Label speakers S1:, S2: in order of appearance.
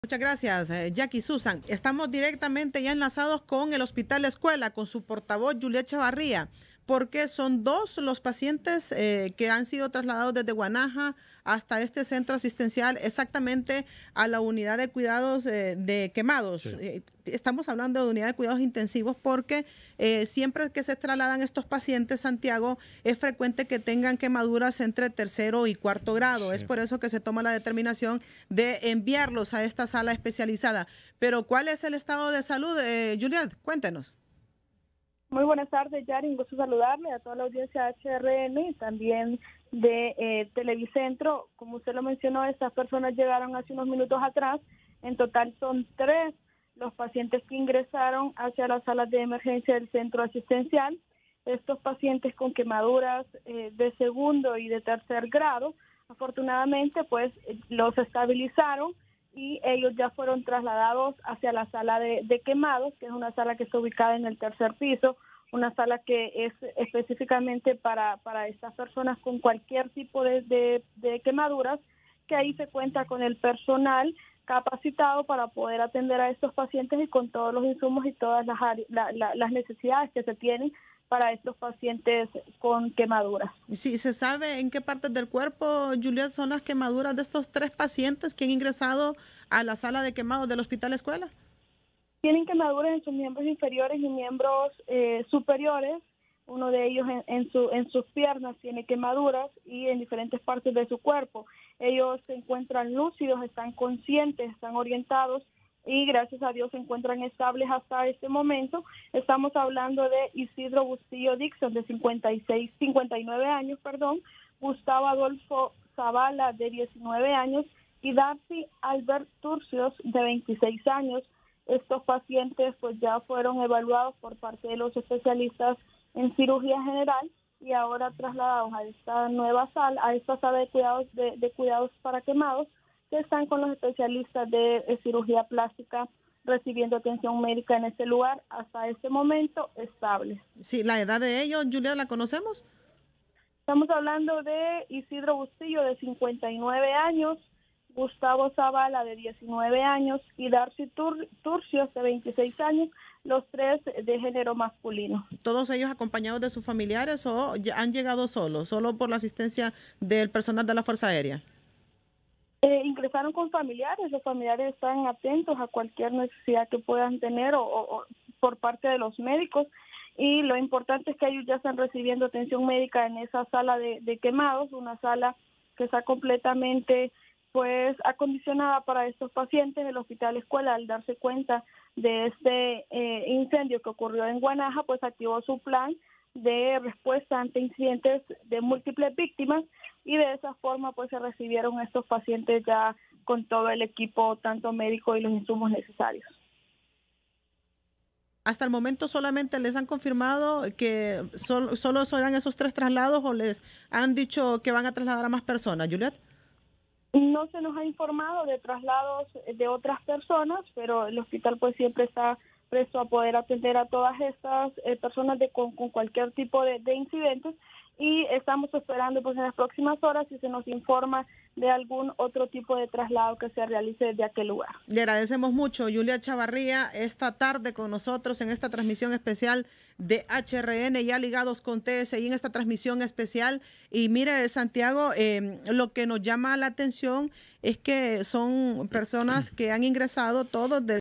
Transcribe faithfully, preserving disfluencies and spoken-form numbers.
S1: Muchas gracias, eh, Jackie Susan. Estamos directamente ya enlazados con el Hospital Escuela, con su portavoz, Juliet Chavarría, porque son dos los pacientes eh, que han sido trasladados desde Guanaja hasta este centro asistencial, exactamente a la unidad de cuidados eh, de quemados. Sí. Eh, estamos hablando de unidad de cuidados intensivos porque eh, siempre que se trasladan estos pacientes, Santiago, es frecuente que tengan quemaduras entre tercero y cuarto grado. Sí. Es por eso que se toma la determinación de enviarlos a esta sala especializada. Pero ¿cuál es el estado de salud, eh, Juliet? Cuéntenos.
S2: Muy buenas tardes, Yari. Un gusto saludarle a toda la audiencia de H R N y también de eh, Televicentro. Como usted lo mencionó, estas personas llegaron hace unos minutos atrás. En total son tres los pacientes que ingresaron hacia las salas de emergencia del centro asistencial. Estos pacientes con quemaduras eh, de segundo y de tercer grado, afortunadamente, pues los estabilizaron y ellos ya fueron trasladados hacia la sala de, de quemados, que es una sala que está ubicada en el tercer piso, una sala que es específicamente para, para estas personas con cualquier tipo de, de, de quemaduras, que ahí se cuenta con el personal capacitado para poder atender a estos pacientes y con todos los insumos y todas las, la, la, las necesidades que se tienen para estos pacientes con quemaduras.
S1: Sí, ¿se sabe en qué partes del cuerpo, Juliet, son las quemaduras de estos tres pacientes que han ingresado a la sala de quemados del Hospital Escuela?
S2: Tienen quemaduras en sus miembros inferiores y miembros eh, superiores. Uno de ellos en, en, su, en sus piernas tiene quemaduras y en diferentes partes de su cuerpo. Ellos se encuentran lúcidos, están conscientes, están orientados y gracias a Dios se encuentran estables hasta este momento. Estamos hablando de Isidro Bustillo Dixon, de cincuenta y seis, cincuenta y nueve años, perdón, Gustavo Adolfo Zavala, de diecinueve años, y Darcy Albert Turcios, de veintiséis años. Estos pacientes pues ya fueron evaluados por parte de los especialistas en cirugía general y ahora trasladados a esta nueva sala, a esta sala de cuidados de, de cuidados para quemados, que están con los especialistas de, de cirugía plástica recibiendo atención médica en este lugar, hasta este momento estable.
S1: Sí, ¿la edad de ellos, Julia, la conocemos?
S2: Estamos hablando de Isidro Bustillo, de cincuenta y nueve años, Gustavo Zavala, de diecinueve años, y Darcy Tur Turcios, de veintiséis años, los tres de género masculino.
S1: ¿Todos ellos acompañados de sus familiares o ya han llegado solos, solo por la asistencia del personal de la Fuerza Aérea?
S2: Eh, ingresaron con familiares, los familiares están atentos a cualquier necesidad que puedan tener o, o, o por parte de los médicos, y lo importante es que ellos ya están recibiendo atención médica en esa sala de, de quemados, una sala que está completamente pues acondicionada para estos pacientes. El Hospital Escuela, al darse cuenta de este eh, incendio que ocurrió en Guanaja, pues activó su plan de respuesta ante incidentes de múltiples víctimas, y de esa forma pues se recibieron estos pacientes ya con todo el equipo, tanto médico y los insumos necesarios.
S1: Hasta el momento solamente les han confirmado que sol, solo serán esos tres traslados, o les han dicho que van a trasladar a más personas, Juliet.
S2: No se nos ha informado de traslados de otras personas, pero el hospital pues siempre está presto a poder atender a todas estas eh, personas de, con, con cualquier tipo de, de incidentes, y estamos esperando pues en las próximas horas si se nos informa de algún otro tipo de traslado que se realice desde aquel lugar.
S1: Le agradecemos mucho, Juliet Chavarría, esta tarde con nosotros en esta transmisión especial de H R N, ya ligados con T S I en esta transmisión especial. Y mire, Santiago, eh, lo que nos llama la atención es que son personas que han ingresado todos de